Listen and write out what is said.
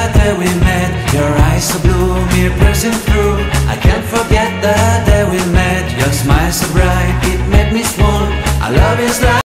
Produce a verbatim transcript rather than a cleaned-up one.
that we met. Your eyes so blue, me piercing through.